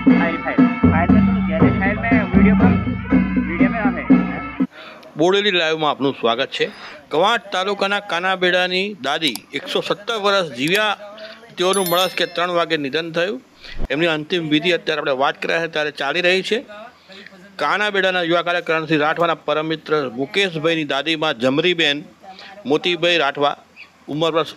બોડેલી લાઈવમાં આપનું સ્વાગત છે। કવાંટ તાલુકાના કાનાબેડાની દાદી 117 વર્ષ જીવ્યા, તેઓનું મળસ કે 3 વાગે નિધન થયું। એમની અંતિમ વિધિ અત્યારે આપણે વાત કર્યા છે ત્યારે ચાલી રહી છે। કાનાબેડાના યુવા કાર્યક્રમથી રાઠવાના પરમ મિત્ર મુકેશભાઈની દાદીમાં જમરીબેન મોતીભાઈ રાઠવા, ઉંમર વર્ષ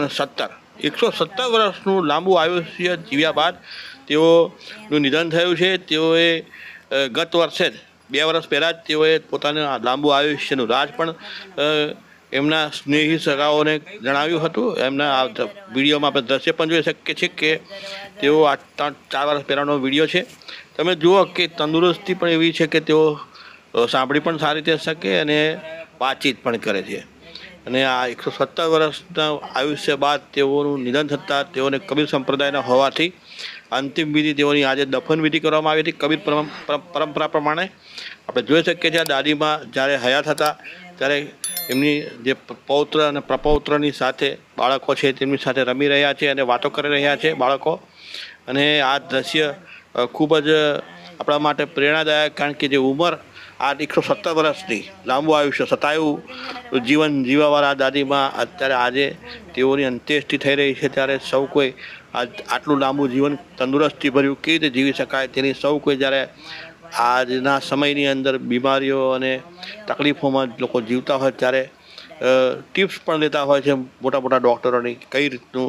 117 વર્ષનું લાંબુ આયુષ્ય જીવ્યા બાદ તેઓનું નિધન થયું છે। તેઓએ ગત વર્ષે જ 2 વર્ષ પહેલાં જ તેઓએ પોતાના લાંબુ આયુષ્યનું રાજ પણ એમના સ્નેહી સગાઓને જણાવ્યું હતું। એમના આ વિડીયોમાં આપણે દ્રશ્ય પણ જોઈ શકીએ છીએ કે તેઓ આ 4 વર્ષ પહેલાંનો વિડીયો છે। તમે જુઓ કે તંદુરસ્તી પણ એવી છે કે તેઓ સાંભળી પણ સારી રીતે શકે અને વાતચીત પણ કરે છે। અને આ 117 વર્ષના આયુષ્ય બાદ તેઓનું નિધન થતાં તેઓને કબીર સંપ્રદાયના હોવાથી અંતિમ વિધિ તેઓની આજે દફન વિધિ કરવામાં આવી હતી કબીર પરંપરા પ્રમાણે। આપણે જોઈ શકીએ છીએ આ દાદીમાં જ્યારે હયાત હતા ત્યારે એમની જે પૌત્ર અને પ્રપૌત્રની સાથે બાળકો છે તેમની સાથે રમી રહ્યા છે અને વાતો કરી રહ્યા છે બાળકો। અને આ દ્રશ્ય ખૂબ જ આપણા માટે પ્રેરણાદાયક, કારણ કે જે ઉંમર આ 117 વર્ષની લાંબુ આયુષ્ય શતાયુ જીવન જીવવાવાળા દાદીમાં અત્યારે આજે તેઓની અંત્યેષ્ટિ થઈ રહી છે ત્યારે સૌ કોઈ આટલું લાંબુ જીવન તંદુરસ્તી ભર્યું કેવી રીતે જીવી શકાય તેની સૌ કોઈ જ્યારે આજના સમયની અંદર બીમારીઓ અને તકલીફોમાં લોકો જીવતા હોય ત્યારે ટિપ્સ પણ લેતા હોય છે મોટા મોટા ડૉક્ટરોની, કઈ રીતનું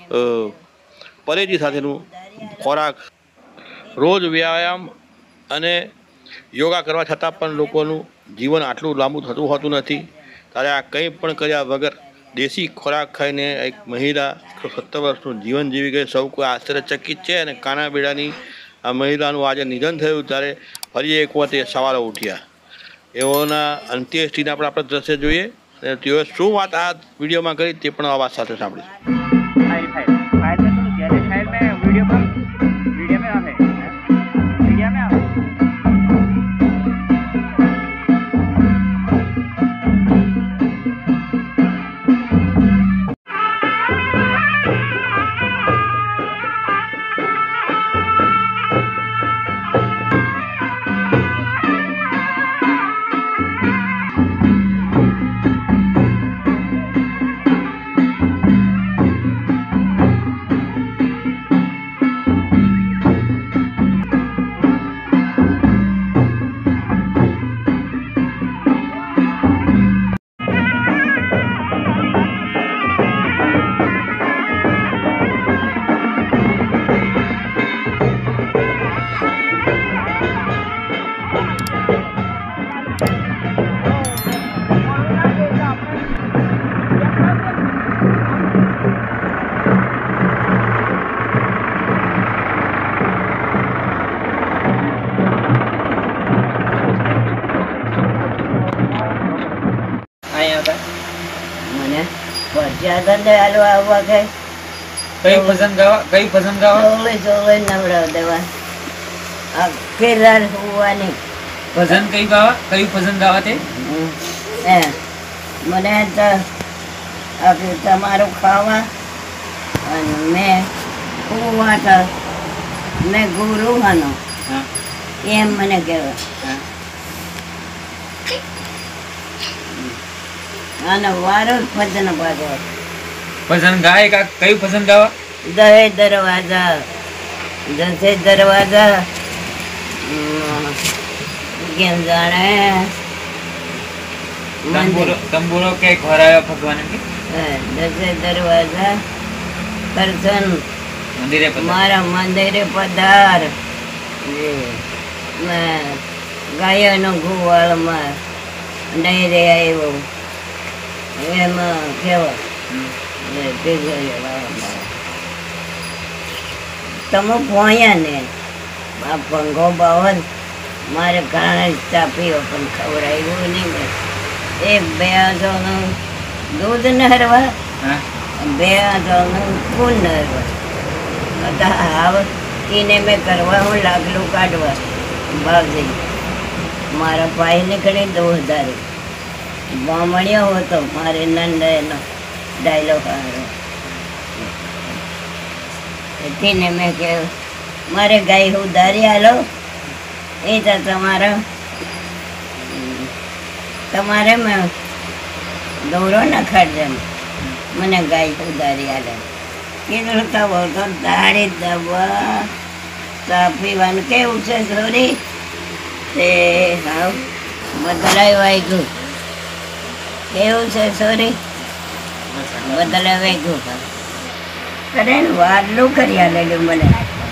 પરેજી સાથેનું ખોરાક, રોજ વ્યાયામ અને યોગા કરવા છતાં પણ લોકોનું જીવન આટલું લાંબુ થતું હોતું નથી। ત્યારે આ કંઈ પણ કર્યા વગર દેશી ખોરાક ખાઈને એક મહિલા 117 વર્ષનું જીવન જીવી ગઈ, સૌ કોઈ આશ્ચર્યચકિત છે। અને કાનાબેડાની આ મહિલાનું આજે નિધન થયું ત્યારે ફરી એક વખત એ સવાલો ઉઠ્યા। એઓના અંત્યેષ્ટિના આપણે દ્રશ્ય જોઈએ અને તેઓએ શું વાત આ વિડીયોમાં કરી તે પણ અવાજ સાથે સાંભળીશું। ज्यादा दयालु आवा गए कई पसंद गावा जोवे नवड़ा देवा अब केरल हुआ नहीं भजन कई पसंद गावा थे મને તો આપ્યું તમારું ખાવા અને મેં કુવા મેં ગુરુ હાનો એમ મને કહેવાય। અને વારો ભજન ભાગવત भजन गाए का कई पसंद गावा दहे दरवाजा जैसे दरवाजा केम जाने तंबूरो के घोराया भगवान के जैसे दरवाजा करसन मंदिरे मारा मंदिरे पधार गायोनो गुवाल में डायरे आयो એમાં કેવા તમે પોયા ને આ પંખો બાવન મારે કારણે ચા પીવો પણ ખવડાવ્યું નહીં। એક 2 દૂધ નરવા 2 ખૂન નરવા હવે એને મેં કરવા હું લાગલું કાઢવા ભાગી મારા ભાઈ નીકળી 2000 બામણિયો હતો મારે નંદ એનો ડાયલોગ આવ્યો. એને મેં કહ્યું મારે ગાય ઉધારી આલો એ તો તમારે મેં દોરો નખાડજે મને ગાય ઉધારી આલે કીધું તો બહુ તો દાડી દવા ચા પીવાનું કેવું છે છોરી તે હાવ બદલાય વાગ્યું કેવું છે છોરી બદલાય વાગ્યું અરે વારલું કરી આલેલું મને